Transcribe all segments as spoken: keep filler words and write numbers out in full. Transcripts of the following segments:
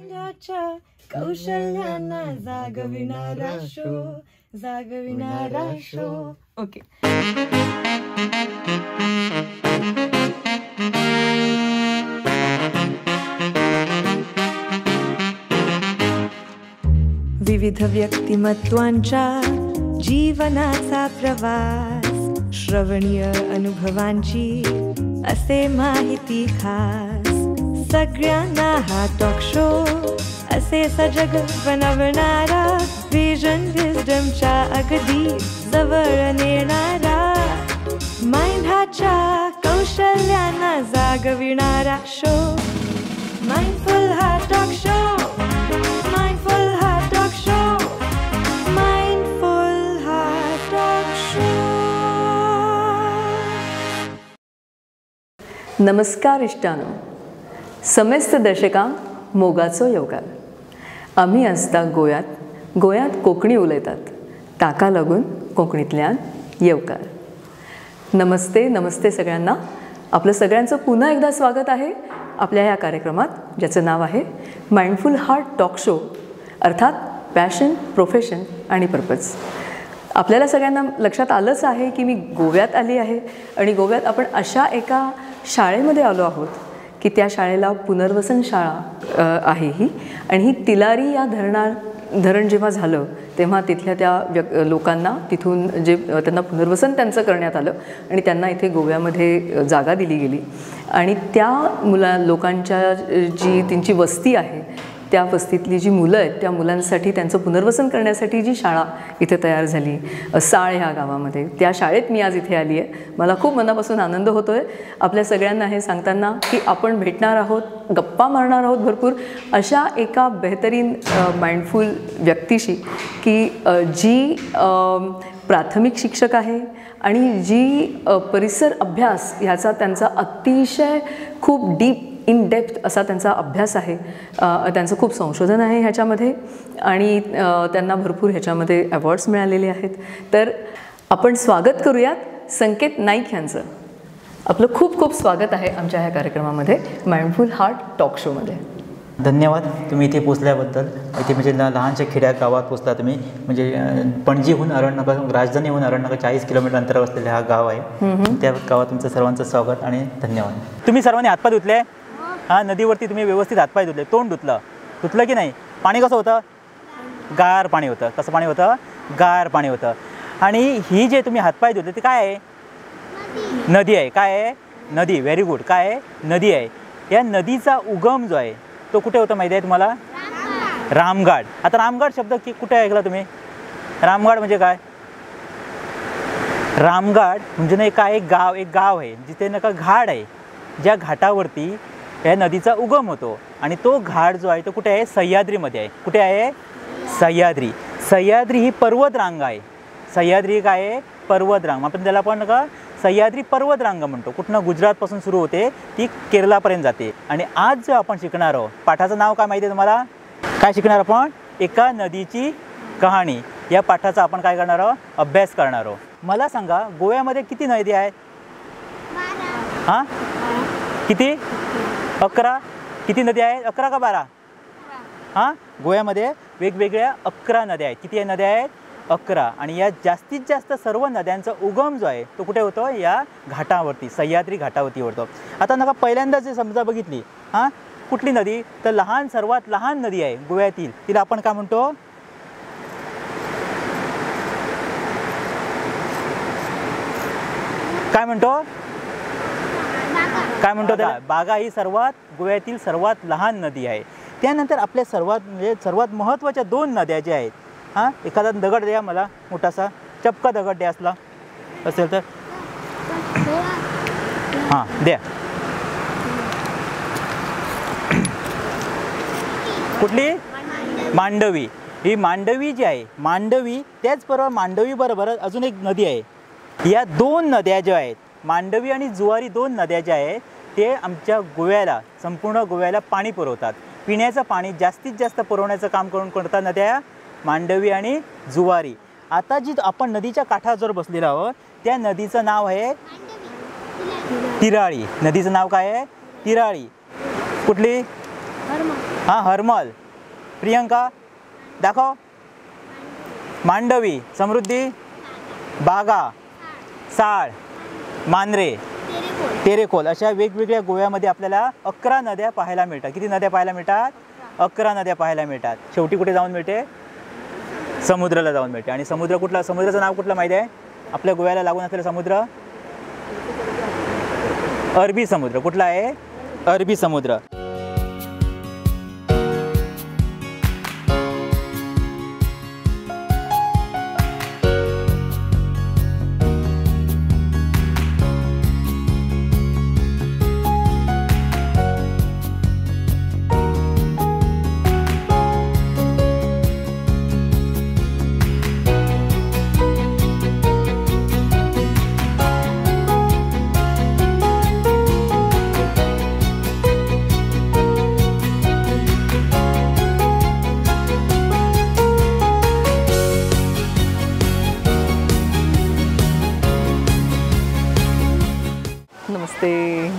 माझ्याच्या कौशल्याना जागविणारा शो, जागविणारा शो. ओके. विविध व्यक्तिमत्वांच्या जीवनाचा प्रवास, श्रवणीय अनुभवांची असे माहिती खास. सगळ्यांना हा टॉक शो असे सजग बनवणारा, विजन विस्डमच्या अगदी जवळ नेणारा. माइंडाच्या कौशल्यांना जागविणारा शो, माइंडफुल हा टॉक शो, माइंडफुल हा टॉक शो, माइंडफुल हा टॉक शो. नमस्कार इष्टानो, समेस्त दर्शकांक मोगाचो येवकार. आम्ही आसता गोंयांत, गोंयांत कोंकणी उलयतात, ताका लागून कोंकणींतल्यान येवकार. नमस्ते नमस्ते सगळ्यांना. आपलं सगळ्यांचं पुन्हा एकदा स्वागत आहे आपल्या ह्या कार्यक्रमात, ज्याचं नाव आहे माइंडफुल हार्ट टॉक शो, अर्थात पॅशन, प्रोफेशन आणि पर्पज. आपल्याला सगळ्यांना लक्षात आलंच आहे की मी गोव्यात आली आहे आणि गोव्यात आपण अशा एका शाळेमध्ये आलो आहोत की त्या शाळेला पुनर्वसन शाळा आहे ही. आणि ही तिलारी या धरणा धरण जेव्हा झालं तेव्हा तिथल्या त्या व्यक् लोकांना तिथून जे त्यांना पुनर्वसन त्यांचं करण्यात आलं आणि त्यांना इथे गोव्यामध्ये जागा दिली गेली. आणि त्या मुला लोकांच्या जी त्यांची वस्ती आहे, त्या वस्तीतली जी मुलं आहेत, त्या मुलांसाठी त्यांचं पुनर्वसन करण्यासाठी जी शाळा इथे तयार झाली साळ ह्या गावामध्ये, त्या शाळेत मी आज इथे आली आहे. मला खूप मनापासून आनंद होतो आहे आपल्या सगळ्यांना हे सांगताना की आपण भेटणार आहोत, गप्पा मारणार आहोत भरपूर अशा एका बेहतरीन माइंडफुल व्यक्तीशी की जी प्राथमिक शिक्षक आहे आणि जी परिसर अभ्यास ह्याचा त्यांचा अतिशय खूप डीप इन डेप्थ असा त्यांचा अभ्यास आहे. त्यांचं खूप संशोधन आहे ह्याच्यामध्ये आणि त्यांना भरपूर ह्याच्यामध्ये अवॉर्ड्स मिळालेले आहेत. तर आपण स्वागत करूयात संकेत नाईक यांचं. आपलं खूप खूप स्वागत आहे आमच्या ह्या कार्यक्रमामध्ये, माइंडफुल हार्ट टॉक शोमध्ये. धन्यवाद तुम्ही इथे पोचल्याबद्दल. इथे म्हणजे लहानशा खेड्या गावात पोचला तुम्ही. म्हणजे पणजीहून अरणनगर, राजधानीहून अरणनगर चाळीस किलोमीटर अंतरावर असलेला हा गाव आहे. त्या गावात तुमचं सर्वांचं स्वागत आणि धन्यवाद. तुम्ही सर्वांनी हातपाय धुतले? हां, नदीवरती तुम्ही व्यवस्थित हातपाय धुतले, तोंड धुतलं, धुतलं की नाही? पाणी कसं होतं? गार पाणी होतं. कसं पाणी होतं? गार पाणी होतं. आणि ही जे तुम्ही हातपाय धुतले ते काय आहे? नदी आहे. काय आहे? नदी. Very good. काय आहे? नदी आहे. या नदीचा उगम जो आहे तो कुठे होता माहिती आहे तुम्हाला? रामघाट. आता रामघाट शब्द की कुठे ऐकला तुम्ही? रामघाट म्हणजे काय? रामघाट म्हणजे नाही काय, एक गाव, एक गाव आहे जिथे नका घाट आहे, ज्या घाटावरती या नदीचा उगम होतो. आणि तो घाट जो आहे तो कुठे आहे? सह्याद्रीमध्ये आहे. कुठे आहे? सह्याद्री. सह्याद्री ही पर्वतरांग आहे. सह्याद्री काय आहे? पर्वतरांग. आपण त्याला पण का सह्याद्री पर्वतरांग म्हणतो. कुठनं? गुजरातपासून सुरू होते, ती केरळापर्यंत जाते. आणि आज जो आपण शिकणार आहोत पाठाचं नाव काय माहिती आहे तुम्हाला? काय शिकणार आपण? एका नदीची कहाणी. या पाठाचा आपण काय करणार आहोत? अभ्यास करणार आहोत. मला सांगा, गोव्यामध्ये किती नदी आहेत? हां, किती? अकरा. किती नद्या आहेत? अकरा का बारा? हां, गोव्यामध्ये वेगवेगळ्या अकरा नद्या आहेत. किती नद्या आहेत? अकरा. आणि या जास्तीत जास्त सर्व नद्यांचा उगम जो आहे तो कुठे होतो? या घाटावरती, सह्याद्री घाटावरती होतो. आता नका पहिल्यांदा जे समजा बघितली, हां, कुठली नदी? तर लहान, सर्वात लहान नदी आहे गोव्यातील, तिला आपण काय म्हणतो? काय म्हणतो? काय म्हणतो त्याला? बागा ही सर्वात गोव्यातील सर्वात लहान नदी आहे. त्यानंतर आपल्या सर्वात म्हणजे सर्वात महत्त्वाच्या दोन नद्या ज्या आहेत, हां, एखादा दगड द्या मला, मोठासा चपका दगड द्या असला असेल तर. हां, द्या. कुठली? मांडवी. ही मांडवी जी आहे, मांडवी, त्याचबरोबर मांडवी बरोबर अजून एक नदी आहे. या दोन नद्या ज्या आहेत, मांडवी आणि जुवारी, दोन नद्या ज्या आहेत, ते आमच्या गोव्याला, संपूर्ण गोव्याला पाणी पुरवतात. पिण्याचं पाणी जास्तीत जास्त पुरवण्याचं काम करून करतात नद्या मांडवी आणि जुवारी. आता जी आपण नदीच्या काठावर बसलेलो आहोत त्या नदीचं नाव आहे तिराळी. नदीचं नाव काय आहे? तिराळी. कुठली? हां हरमल. प्रियंका दाखव. मांडवी. समृद्धी. बागा. साळ. मांजरे. तेरेखोल अशा वेगवेगळ्या गोव्यामध्ये आपल्याला अकरा नद्या पाहायला मिळतात. किती नद्या पाहायला मिळतात? अकरा नद्या पाहायला मिळतात. शेवटी कुठे जाऊन मिळते? समुद्राला जाऊन मिळते. आणि समुद्र कुठला? समुद्राचं नाव कुठलं माहिती आहे? आपल्या गोव्याला लागून असलेला समुद्र अरबी समुद्र. कुठला आहे? अरबी समुद्र. नमस्ते.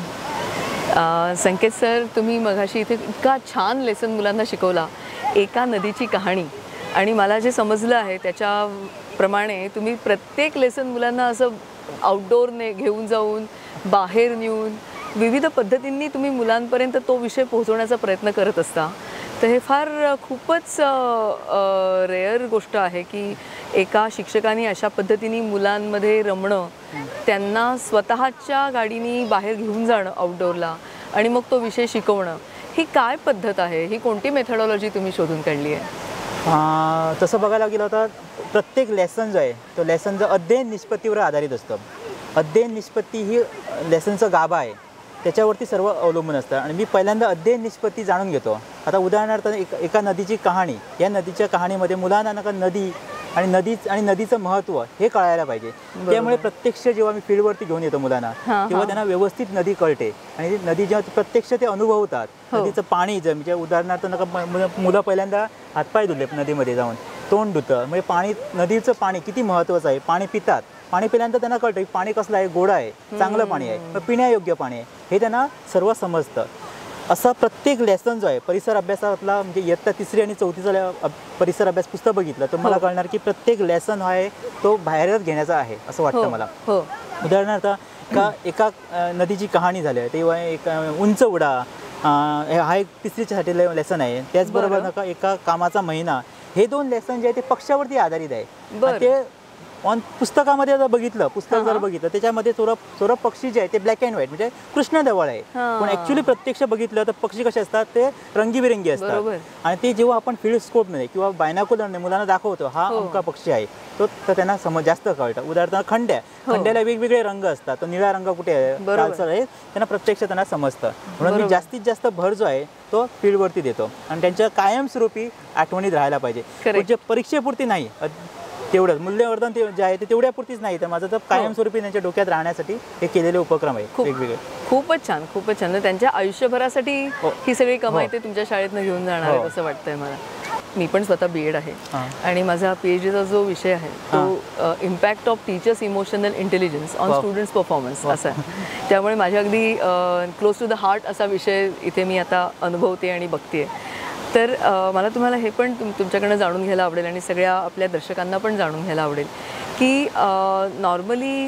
संकेत सर, तुम्ही मगाशी इथे इतका छान लेसन मुलांना शिकवला, एका नदीची कहाणी. आणि मला जे समजलं आहे त्याच्याप्रमाणे तुम्ही प्रत्येक लेसन मुलांना असं आउटडोअरने घेऊन जाऊन बाहेर नेऊन विविध पद्धतींनी तुम्ही मुलांपर्यंत तो विषय पोहोचवण्याचा प्रयत्न करत असता. तर हे फार खूपच रेअर गोष्ट आहे की एका शिक्षकाने अशा पद्धतीने मुलांमध्ये रमणं, त्यांना स्वतःच्या गाडीने बाहेर घेऊन जाणं आउटडोअरला आणि मग तो विषय शिकवणं. ही काय पद्धत आहे? ही कोणती मेथडॉलॉजी तुम्ही शोधून काढली आहे? तसं बघायला गेलं तर प्रत्येक लेसन जो आहे तो लेसनचं अध्ययन निष्पत्तीवर आधारित असतं. अध्ययन निष्पत्ती ही लेसनचं गाभा आहे, त्याच्यावरती सर्व अवलंबून असतं. आणि मी पहिल्यांदा अध्ययन निष्पत्ती जाणून घेतो. आता उदाहरणार्थ एक एका नदीची कहाणी, या नदीच्या कहाणीमध्ये मुलांना नका नदी आणि नदी आणि नदीचं महत्त्व हे कळायला पाहिजे. त्यामुळे प्रत्यक्ष जेव्हा मी फील्डवरती घेऊन येतो मुलांना, तेव्हा त्यांना व्यवस्थित नदी कळते आणि नदी जेव्हा प्रत्यक्ष ते अनुभवतात, नदीचं पाणी जर म्हणजे उदाहरणार्थ नका मुलं पहिल्यांदा हातपाय धुतले नदीमध्ये जाऊन, तोंड धुतं, म्हणजे पाणी, नदीचं पाणी किती महत्त्वाचं आहे. पाणी पितात, पाणी पिल्यानंतर त्यांना कळतं की पाणी कसलं आहे, गोड आहे, चांगलं पाणी आहे, पिण्यायोग्य पाणी आहे, हे त्यांना सर्व समजतं. असा प्रत्येक लेसन जो आहे परिसर अभ्यासातला, म्हणजे इयत्ता तिसरी आणि चौथीचा परिसर अभ्यास पुस्तक बघितलं तर मला कळणार की प्रत्येक लेसन आहे तो बाहेरच घेण्याचा आहे असं वाटतं मला. उदाहरणार्थ का एका नदीची कहाणी झाली आहे, तेव्हा एक उंच उडा हा एक तिसरीसाठी लेसन आहे. त्याचबरोबर नका एका कामाचा महिना, हे दोन लेसन जे आहे ते पक्षावरती आधारित आहे. ते ऑन पुस्तकामध्ये जर बघितलं, पुस्तक जर बघितलं त्याच्यामध्ये चोरप चोरप पक्षी जे आहे ते ब्लॅक अँड व्हाईट म्हणजे कृष्णधवळ आहे. पण ॲक्च्युली प्रत्यक्ष बघितलं तर पक्षी कसे असतात, ते रंगीबिरंगी असतात. आणि ते जेव्हा आपण फील्ड स्कोपने किंवा बायनॉक्युलरने मुलांना दाखवतो हा अमका पक्षी आहे, तो तर त्यांना समज जास्त कळतं. उदाहरणार्थ खंड्या, खंड्याला वेगवेगळे रंग असतात, तो निळा रंग कुठे आहे, लालसर आहे, त्यांना प्रत्यक्ष त्यांना समजतं. म्हणून मी जास्तीत जास्त भर जो आहे तो फील्डवरती देतो आणि त्यांच्या कायमस्वरूपी आठवणीत राहायला पाहिजे. जे परीक्षेपुरती नाही, तेवढंच मूल्यवर्धन ते जे आहे ते तेवढ्यापुरतीच नाही, तर माझं तर कायमस्वरूपी त्यांच्या डोक्यात राहण्यासाठी हे केलेले उपक्रम आहे वेगवेगळे. खूपच छान, खूपच छान. त्यांच्या आयुष्यभरासाठी ही सगळी कमाई ते तुमच्या शाळेतनं घेऊन जाणार आहे असं वाटतंय मला. मी पण स्वतः बी एड आहे आणि माझा पी एच डीचा जो विषय आहे तो impact of teachers emotional intelligence on students performance असा आहे. त्यामुळे माझ्या अगदी क्लोज टू द हार्ट असा विषय इथे मी आता अनुभवते आणि बघते. तर मला तुम्हाला हे पण तुम तुमच्याकडनं जाणून घ्यायला आवडेल आणि सगळ्या आपल्या दर्शकांना पण जाणून घ्यायला आवडेल की नॉर्मली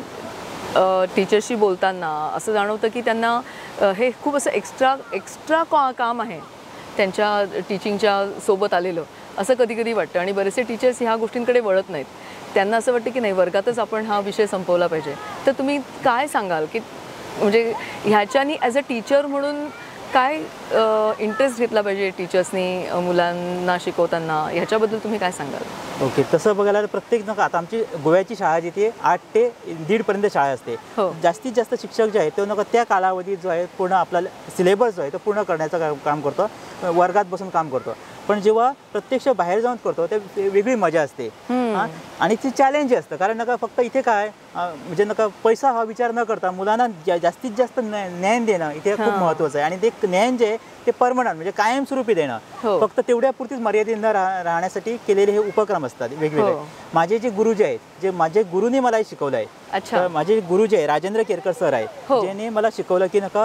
टीचर्सशी बोलताना असं जाणवतं की त्यांना हे खूप असं एक्स्ट्रा एक्स्ट्रा का काम आहे त्यांच्या टीचिंगच्या सोबत आलेलं असं कधी कधी वाटतं. आणि बरेचसे टीचर्स ह्या गोष्टींकडे वळत नाहीत. त्यांना असं वाटतं की नाही, वर्गातच आपण हा विषय संपवला पाहिजे. तर तुम्ही काय सांगाल की म्हणजे ह्याच्यानी ॲज अ टीचर म्हणून काय इंटरेस्ट घेतला पाहिजे टीचर्सनी मुलांना शिकवताना, ह्याच्याबद्दल तुम्ही काय सांगाल? ओके, तसं बघायला तर प्रत्येक नका आता आमची गोव्याची शाळा जिथे आठ ते दीडपर्यंत शाळा असते. जास्तीत जास्त शिक्षक जे आहेत ते नका त्या कालावधीत जो आहे पूर्ण आपला सिलेबस जो आहे तो पूर्ण करण्याचं काम करतो, वर्गात बसून काम करतो. पण जेव्हा प्रत्यक्ष बाहेर जाऊन करतो ते वेगळी मजा असते आणि ती चॅलेंज असतं. कारण नका फक्त इथे काय म्हणजे नका पैसा हा विचार न करता मुलांना जास्तीत जास्त ज्ञान देणं इथे खूप महत्त्वाचं आहे. आणि ते ज्ञान जे आहे ते परमनंट म्हणजे कायमस्वरूपी देणं, फक्त तेवढ्यापुरतीच मर्यादित न राहण्यासाठी केलेले हे उपक्रम असतात वेगवेगळे. माझे जे गुरु जे आहेत, जे माझे गुरुने मला शिकवलं आहे, माझे गुरु जे आहे राजेंद्र केरकर सर आहे, ज्याने मला शिकवलं की नका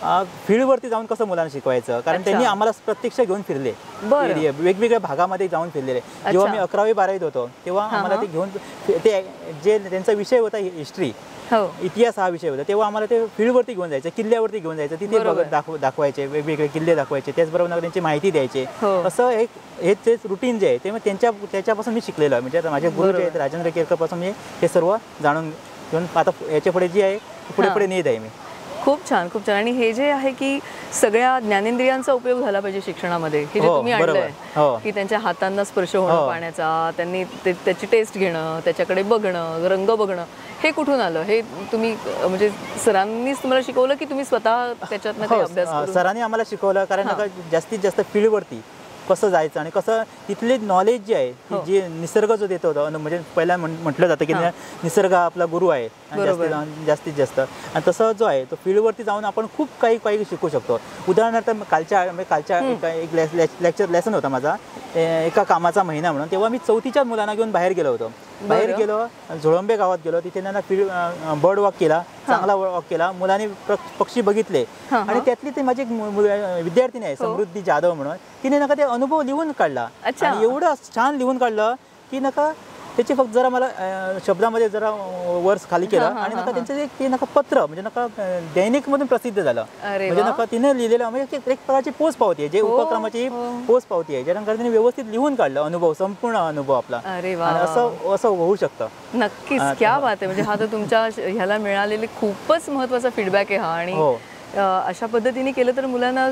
फील्डवरती जाऊन कसं मुलांना शिकवायचं, कारण अच्छा. त्यांनी आम्हाला प्रत्यक्ष घेऊन फिरले, बरं. एरिया वेगवेगळ्या भागामध्ये जाऊन फिरलेले. जेव्हा मी अकरावी बारावीत होतो तेव्हा हां, आम्हाला हां. ते घेऊन ते जे त्यांचा विषय होता हिस्ट्री, हो इतिहास हा विषय होता, तेव्हा आम्हाला ते फील्डवरती घेऊन जायचं, किल्ल्यावरती घेऊन जायचं, तिथे बरोबर. बघत दाखव दाखवायचे वेगवेगळे किल्ले दाखवायचे, त्याचबरोबर त्यांची माहिती द्यायचे. हो. असं एक हे तेच रुटीन जे आहे ते मग त्यांच्या त्याच्यापासून मी शिकलेलो आहे. म्हणजे आता माझे गुरु जे बरोबर. आहेत राजेंद्र केरकरपासून मी हे सर्व जाणून घेऊन आता याच्या पुढे जी आहे पुढे हां. पुढे नेत आहे मी. खूप छान खूप छान. आणि हे जे आहे की सगळ्या ज्ञानेंद्रियांचा उपयोग झाला पाहिजे शिक्षणामध्ये, हे जे हो, तुम्ही बरोबर. आणलंय हो. की त्यांच्या हातांना स्पर्श होणं हो. पाण्याचा, त्यांनी ते त्याची टेस्ट घेणं, त्याच्याकडे बघणं, रंग बघणं, हे कुठून आलं? हे तुम्ही अ, म्हणजे सरांनीच तुम्हाला शिकवलं की तुम्ही स्वतः त्याच्यातनं काही हो, अभ्यास अ, करून? सरांनी आम्हाला शिकवलं, कारण हां. नका जास्तीत जास्त फील्डवरती कसं जायचं आणि कसं तिथले नॉलेज जे आहे हो. की जे निसर्ग जो देतो होता, म्हणजे पहिला म्हण- म्हटलं जातं की हां. निसर्ग हा आपला गुरु आहे आणि बरोबर. जास्तीत जास्तीत जास्त, आणि तसं जो आहे तो फील्डवरती जाऊन आपण खूप काही काही शिकू शकतो. उदाहरणार्थ म- कालच्या म्हणजे कालच्या एका एक लेक्चर लेसन होता माझा ए- एका कामाचा महिना म्हणून, तेव्हा मी चौथीच्या मुलांना घेऊन बाहेर गेलो होतो. बाहेर बरं. गेलो, झोळंबे गावात गेलो, तिथे त्यांना फील्ड बर्ड वॉक केला, चांगला वॉक केला, मुलांनी प्र- पक्षी बघितले. हां, आणि हां. त्यातली ते माझी एक मु- मु- विद्यार्थिनी आहे हो. समृद्धी जाधव म्हणून, तिने नका ते अनुभव लिहून काढला. अच्छा. आणि एवढं छान लिहून काढलं की नका त्याची फक्त जरा मला अ, शब्दामध्ये जरा वर्स खाली केलं. हां, हां, आणि हां, नका हां. त्यांचं एक ते नका पत्र म्हणजे नका अ, दैनिकमधून प्रसिद्ध झालं. अरे म्हणजे वा. नका तिने लिहिलेलं म्हणजे एक प्रकारची पोच पावती आहे, जे हो, उपक्रमाची हो. पोच पावती आहे, ज्यानंतर तिने व्यवस्थित लिहून काढलं अनुभव, संपूर्ण अनुभव आपला. अरे वा आणि वा. असं असं होऊ शकतं. नक्कीच, आ, क्या हो. बात आहे. म्हणजे हा तर तुमच्या श- ह्याला मिळालेली खूपच महत्त्वाचा फीडबॅक आहे हा. आणि हो. अ, अशा पद्धतीने केलं तर मुलांना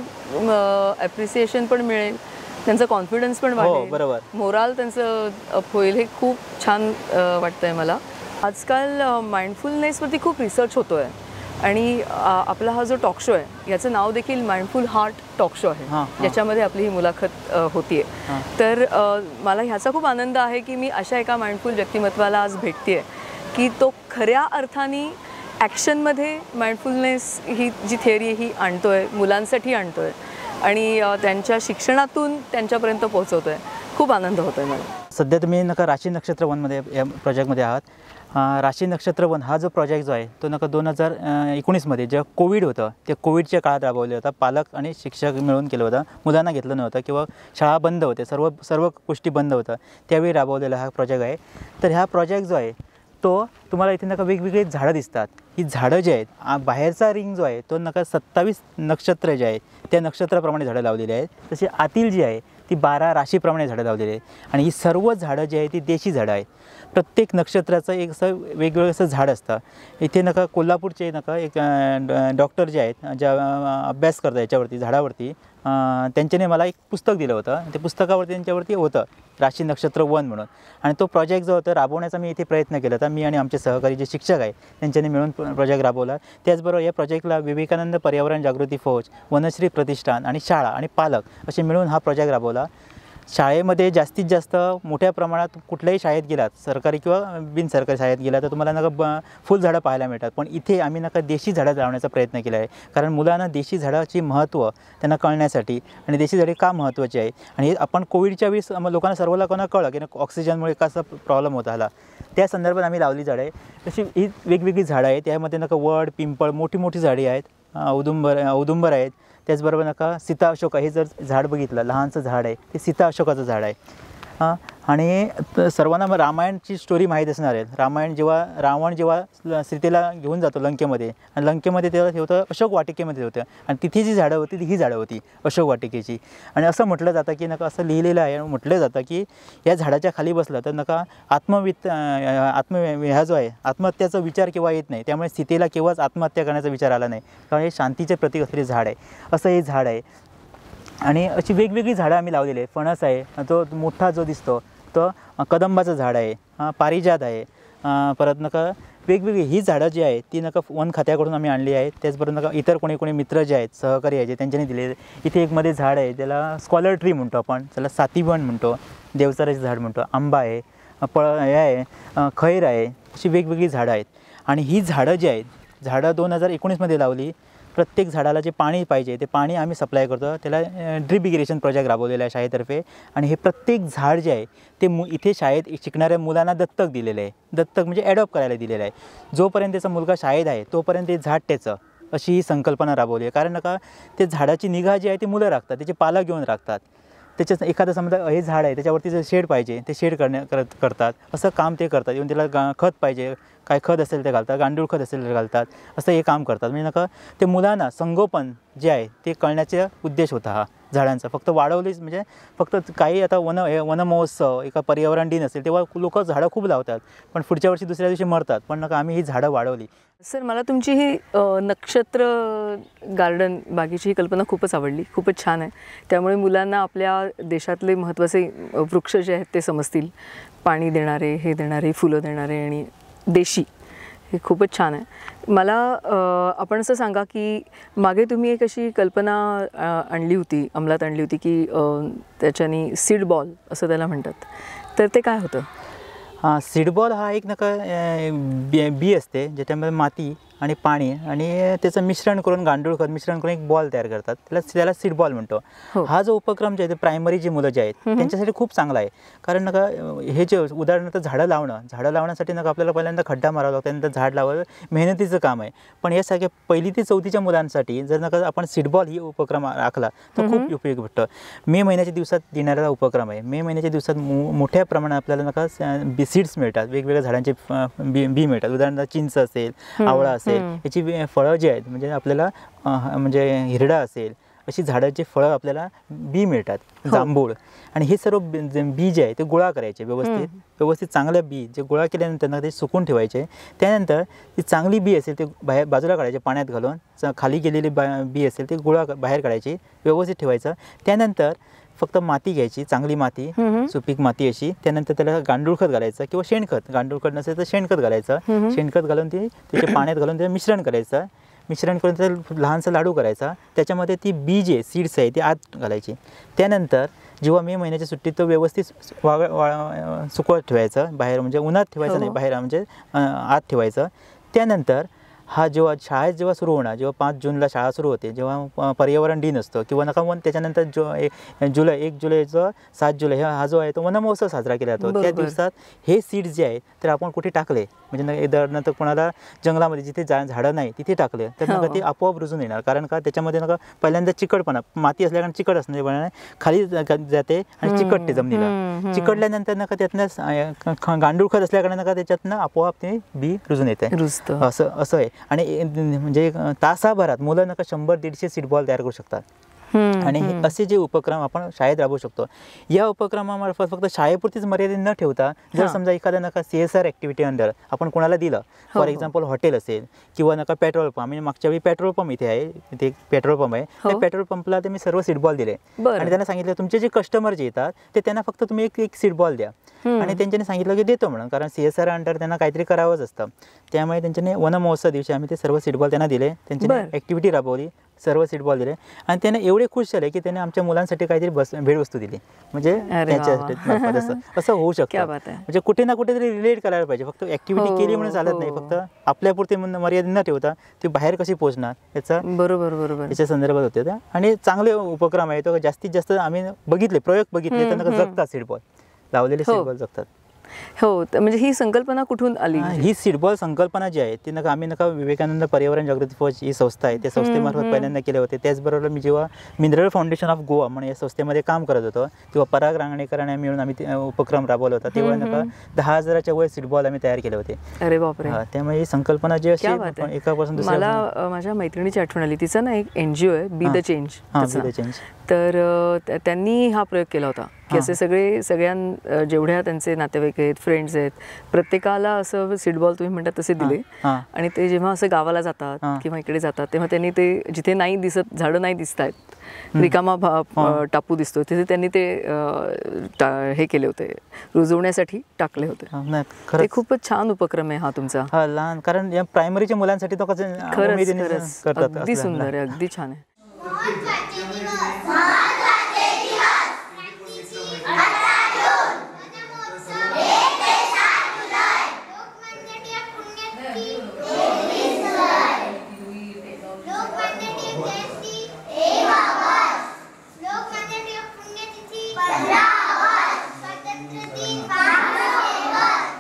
ॲप्रिसिएशन पण मिळेल, त्यांचा कॉन्फिडन्स पण हो, वाढेल, बरोबर. मोराल त्यांचं अप होईल. हे खूप छान अ, वाटतंय मला. आजकाल माइंडफुलनेसवरती खूप रिसर्च होतो आहे, आणि आ, आपला हा जो टॉक शो आहे याचं नाव देखील माइंडफुल हार्ट टॉक शो आहे, हां, हां. ज्याच्यामध्ये आपली ही मुलाखत होतीये. हां. तर अ, मला ह्याचा खूप आनंद आहे की मी अशा एका माइंडफुल व्यक्तिमत्वाला आज भेटतेय की तो खऱ्या अर्थाने ॲक्शनमध्ये माइंडफुलनेस ही जी थिअरी आहे ही आणतोय, मुलांसाठी आणतोय, आणि अ, त्यांच्या शिक्षणातून त्यांच्यापर्यंत पोहोचवतोय. खूप आनंद होतोय मला. सध्या तुम्ही नका राशी नक्षत्र वनमध्ये या प्रोजेक्टमध्ये आहात. अं, राशी नक्षत्र वन हा जो प्रोजेक्ट जो आहे तो नका दोन हजार एकोणीसमध्ये जेव्हा कोविड होतं त्या कोविडच्या काळात राबवला होता. पालक आणि शिक्षक मिळून केलं होतं, मुलांना घेतलं नव्हतं किंवा शाळा बंद होते, सर्व सर्व गोष्टी बंद होतं, त्यावेळी राबवलेला हा प्रोजेक्ट आहे. तर हा प्रोजेक्ट जो आहे तो तुम्हाला इथे नका वेगवेगळी झाडं दिसतात. ही झाडं जे आहेत, आ, बाहेरचा रिंग जो आहे तो नका सत्तावीस नक्षत्र जे आहेत त्या नक्षत्राप्रमाणे झाडं लावलेली आहेत. तशी आतील जी आहे ती बारा राशीप्रमाणे झाडं लावलेली आहेत. आणि ही सर्व झाडं जी आहेत ती देशी झाडं आहेत. प्रत्येक नक्षत्राचं एक असं वेगवेगळं असं झाड असतं. इथे नका कोल्हापूरचे नका एक डॉक्टर जे आहेत ज्या अ, अभ्यास करतात याच्यावरती झाडावरती, अ, त्यांच्याने मला एक पुस्तक दिलं होतं. ते पुस्तकावरती त्यांच्यावरती होतं राशी नक्षत्र वन म्हणून. आणि तो प्रोजेक्ट जो होता राबवण्याचा मी इथे प्रयत्न केला होता. मी आणि आमचे सहकारी जे शिक्षक आहे त्यांच्याने मिळून प्रोजेक्ट राबवला. त्याचबरोबर या प्रोजेक्टला विवेकानंद पर्यावरण जागृती फौज, वनश्री प्रतिष्ठान आणि शाळा आणि पालक असे मिळून हा प्रोजेक्ट राबवला. शाळेमध्ये जास्तीत जास्त मोठ्या प्रमाणात कुठल्याही शाळेत गेलात, सरकारी किंवा बिनसरकारी शाळेत गेला तर तुम्हाला नका ब फुलझाडं पाहायला मिळतात. पण इथे आम्ही नका देशी झाडं लावण्याचा प्रयत्न केला आहे, कारण मुलांना देशी झाडाची महत्त्व त्यांना कळण्यासाठी आणि देशी झाडे का महत्त्वाची आहे. आणि आपण कोविडच्या वेळेस मग लोकांना सर्व लोकांना कळलं की ऑक्सिजनमुळे कसा प्रॉब्लेम होत आला, त्या संदर्भात आम्ही लावली झाडं आहे. तशी ही वेगवेगळी झाडं आहेत, त्यामध्ये नका वड, पिंपळ, मोठी मोठी झाडी आहेत, औदुंबर औदुंबर आहेत. त्याचबरोबर नका सीता अशोका हे जर झाड बघितलं, लहानसं झाड आहे, ते सीता अशोकाचं झाड आहे. हां, आणि त- सर्वांना मग रामायणची स्टोरी माहीत असणार आहे. रामायण जेव्हा रावण जेव्हा सीतेला घेऊन जातो लंकेमध्ये, आणि लंकेमध्ये तेव्हा होतं अशोक वाटिकेमध्ये होतं, आणि तिथे जी झाडं होती ती ही झाडं होती अशोक वाटिकेची. आणि असं म्हटलं जातं की नका असं लिहिलेलं आहे, म्हटलं जातं की या झाडाच्या खाली बसलं तर नका आत्मवित आत्म ह्या जो आहे आत्महत्याचा विचार केव्हा येत नाही. त्यामुळे सीतेला केव्हाच आत्महत्या करण्याचा विचार आला नाही, कारण हे शांतीचे प्रतीक असलेले झाड आहे. असं हे झाड आहे. आणि अशी वेगवेगळी झाडं आम्ही लावलेली आहे. फणस आहे, तो मोठा जो दिसतो तो कदंबाचं झाड आहे, पारिजात आहे. परत नका वेगवेगळी ही झाडं जी आहेत ती नका वन खात्याकडून आम्ही आणली आहेत. त्याचबरोबर नका इतर कोणी कोणी मित्र जे आहेत, सहकारी आहे जे त्यांच्यानी दिले. इथे एक मध्ये झाड आहे त्याला स्कॉलर ट्री म्हणतो आपण, त्याला सातीवन म्हणतो, देवचाराचं झाड म्हणतो, आंबा आहे, पळ हे आहे, खैर आहे. अशी वेगवेगळी झाडं आहेत. आणि ही झाडं जी आहेत झाडं दोन हजार एकोणीसमध्ये लावली. प्रत्येक झाडाला जे पाणी पाहिजे ते पाणी आम्ही सप्लाय करतो. त्याला ड्रिप इरिगेशन प्रोजेक्ट राबवलेला आहे शाळेतर्फे. आणि हे प्रत्येक झाड जे आहे ते मु इथे शाळेत शिकणाऱ्या मुलांना दत्तक दिलेलं आहे. दत्तक म्हणजे ॲडॉप्ट करायला दिलेलं आहे. जोपर्यंत त्याचा मुलगा शाळेत आहे तोपर्यंत ते झाड त्याचं अशी ही संकल्पना राबवली आहे. कारण नका ते झाडाची निगा जी आहे ती मुलं राखतात, त्याची पाला घेऊन राखतात. त्याच्यात एखादं समजा हे झाड आहे त्याच्यावरती जर शेड पाहिजे ते शेड करण्या करत करतात असं काम ते करतात. येऊन त्याला गा खत पाहिजे काय खत असेल ते घालतात, गांडूळ खत असेल ते घालतात, असं हे काम करतात. म्हणजे नका ते मुलांना संगोपन जे आहे ते कळण्याचा उद्देश होता हा झाडांचा. फक्त वाढवलीच म्हणजे फक्त काही आता वन वन महोत्सव एका पर्यावरण दिन असेल तेव्हा लोक झाडं खूप लावतात, पण पुढच्या वर्षी दुसऱ्या दिवशी मरतात. पण नका आम्ही ही झाडं वाढवली. सर मला तुमची ही नक्षत्र गार्डन बागेची ही कल्पना खूपच आवडली, खूपच छान आहे. त्यामुळे मुलांना आपल्या देशातले महत्त्वाचे वृक्ष जे आहेत ते समजतील, पाणी देणारे, हे देणारे, फुलं देणारे आणि देशी, हे खूपच छान आहे. मला आपण असं सांगा की मागे तुम्ही एक अशी कल्पना आणली होती, अंमलात आणली होती की त्याच्यानी सीड बॉल असं त्याला म्हणतात, तर ते काय होतं? हां, सीडबॉल हा एक नका बी बी असते ज्याच्यामध्ये माती आणि पाणी आणि त्याचं मिश्रण करून गांडूळ खत मिश्रण करून एक बॉल तयार करतात, त्याला त्याला सीडबॉल म्हणतो. हा जो उपक्रम जे आहे ते प्रायमरी जी मुलं जे आहेत त्यांच्यासाठी खूप चांगला आहे. कारण नका हे जे उदाहरणार्थ झाडं लावणं झाडं लावण्यासाठी नका आपल्याला पहिल्यांदा खड्डा मारावा लागतो, त्यानंतर झाड लावावं, मेहनतीचं काम आहे. पण हे सगळ्या पहिली ते चौथीच्या मुलांसाठी जर नका आपण सीडबॉल ही उपक्रम राखला तर खूप उपयोगी भेटतं. मे महिन्याच्या दिवसात देणारा उपक्रम आहे. मे महिन्याच्या दिवसात मो मोठ्या प्रमाणात आपल्याला नका बी सीड्स मिळतात, वेगवेगळ्या झाडांचे बी बी मिळतात. उदाहरणार्थ चिंच असेल, आवळा असेल, याची फळं जी आहेत म्हणजे आपल्याला म्हणजे हिरडा असेल अशी झाडाची फळं आपल्याला बी मिळतात, जांभूळ. आणि हे सर्व बी जे आहे ते गोळा करायचे व्यवस्थित व्यवस्थित चांगल्या बी जे गोळा केल्यानंतर ते सुकून ठेवायचे. त्यानंतर ती चांगली बी असेल ते बाहेर बाजूला काढायचे, पाण्यात घालून खाली गेलेली बा बी असेल ते गोळा बाहेर काढायची, व्यवस्थित ठेवायचं. त्यानंतर फक्त माती घ्यायची, चांगली माती, सुपीक माती अशी. त्यानंतर त्याला गांडूळ खत घालायचं किंवा शेणखत, गांडूळ खत नसेल तर शेणखत घालायचं. शेणखत घालून ते त्याच्या पाण्यात घालून त्याचं मिश्रण करायचं. मिश्रण करून त्याचा लहानसा लाडू करायचा. त्याच्यामध्ये ती बी जे सीड्स आहे ती आत घालायची. त्यानंतर जेव्हा मे महिन्याच्या सुट्टीत तो व्यवस्थित वाळ वा सुकवत ठेवायचं, बाहेर म्हणजे उन्हात ठेवायचं नाही, बाहेर म्हणजे आत ठेवायचं. त्यानंतर हा जेव्हा शाळेत जेव्हा सुरू होणार, जेव्हा पाच जूनला शाळा सुरू होते, जेव्हा पर्यावरण दिन असतो किंवा नका वन त्याच्यानंतर जो एक जुलै एक जुलैचं सात जुलै हा हा जो आहे तो वनमहोत्सव साजरा केला जातो. त्या दिवसात हे सीड्स जे आहेत तर आपण कुठे टाकले म्हणजे उदाहरणार्थ कोणाला जंगलामध्ये जिथे जा झाडं नाही तिथे टाकले तर नका ते आपोआप रुजून येणार. कारण का त्याच्यामध्ये नका पहिल्यांदा चिकटपणा, माती असल्याकडे चिकट असण्याप्रमाणे खाली जाते आणि चिकटते जमिनीला. चिकटल्यानंतर नका त्यातनं गांडूळ खत असल्याकडे नका त्याच्यातनं आपोआप ते बी रुजून येते, असं असं आहे. आणि म्हणजे तासाभरात मुलं नका शंभर दीडशे सीडबॉल तयार करू शकतात. आणि असे जे उपक्रम आपण शाळेत राबवू शकतो. या उपक्रमामार्फत फक्त शाळेपुरतीच मर्यादित न ठेवता जर समजा एखाद्या नका C S R activity under आपण कोणाला दिलं, फॉर एक्झाम्पल हॉटेल असेल किंवा नका पेट्रोल पंप, म्हणजे मागच्या वेळी पेट्रोल पंप इथे आहे, इथे एक पेट्रोल पंप आहे, त्या पेट्रोल पंपला ते मी सर्व सीडबॉल दिले आणि त्यांना सांगितलं तुमचे जे कस्टमर जे येतात ते त्यांना फक्त तुम्ही एक एक सीडबॉल द्या. आणि त्यांच्यानी सांगितलं की देतो म्हणून, कारण सी एस आर अंडर त्यांना काहीतरी करावंच असतं. त्यामुळे त्यांच्याने वन महोत्सव दिवशी आम्ही ते सर्व सीडबॉल त्यांना दिले, त्यांची ॲक्टिव्हिटी राबवली, सर्व सीडबॉल दिले आणि त्याने एवढे खुश झाले की त्याने आमच्या मुलांसाठी काहीतरी बस भेटवस्तू दिली. म्हणजे त्याच्या असं असं होऊ शकतं. म्हणजे कुठे ना कुठेतरी रिलेट करायला पाहिजे. फक्त ॲक्टिव्हिटी केली म्हणून चालत नाही, फक्त आपल्यापुरती मर्यादित न ठेवता ती बाहेर कशी पोहोचणार याचा बरोबर बरोबर याच्या संदर्भात होते. आणि चांगले उपक्रम आहे तो जास्तीत जास्त आम्ही बघितले, प्रयोग बघितले, त्यांना जगतात सीडबॉल, लावलेले सीडबॉल जगतात. हो, म्हणजे ही संकल्पना कुठून आली? ही सीडबॉल संकल्पना जी आहे ती नका आम्ही नका विवेकानंद पर्यावरण जागृती फौज ही संस्था आहे त्या संस्थेमार्फत पहिल्यांदा केले होते. त्याचबरोबर मी जेव्हा मिनरल फाउंडेशन ऑफ गोवा म्हणून या संस्थेमध्ये काम करत होतो तेव्हा पराग रांगणेकरांनी मिळून आम्ही उपक्रम राबवला होता. तेव्हा नका दहा हजाराच्या वर सीडबॉल आम्ही तयार केले होते. अरे बापरे. त्यामुळे ही संकल्पना जी अशी एकापासून दुसऱ्या, मला माझ्या मैत्रिणीची आठवण आली. तिचं ना एक एनजीओ आहे be the change. Be the change. तर त्यांनी हा प्रयोग केला होता की असे सगळे सगळ्यां जेवढ्या त्यांचे नातेवाईक आहेत, फ्रेंड्स आहेत, प्रत्येकाला असं सीडबॉल तुम्ही म्हणतात तसे दिले. आणि ते जेव्हा असं गावाला जातात किंवा इकडे जातात तेव्हा त्यांनी ते जिथे नाही दिसत, झाडं नाही दिसत आहेत, रिकामा टापू दिसतो, तिथे त्यांनी ते हे केले होते, रुजवण्यासाठी टाकले होते. ते खूपच छान उपक्रम आहे हा तुमचा. हा लहान, कारण या प्रायमरीच्या मुलांसाठी तो कसं खरंच अगदी सुंदर आहे, अगदी छान आहे.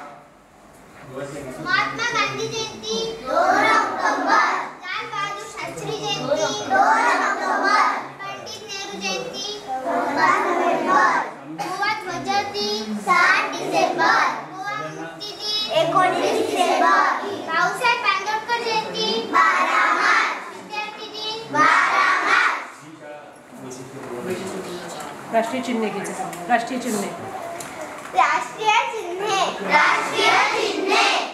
महात्मा गांधी जयंती दोन ऑक्टोबर, लाल बहादूर एकोणीस डिसेंबर. भाऊसाहेब आंबेडकर जयंती बारा मार्च. विद्यार्थी दिन बारा मार्च. राष्ट्रीय चिन्ह घ्यायचं. राष्ट्रीय चिन्ह राष्ट्रीय चिन्हे राष्ट्रीय चिन्हे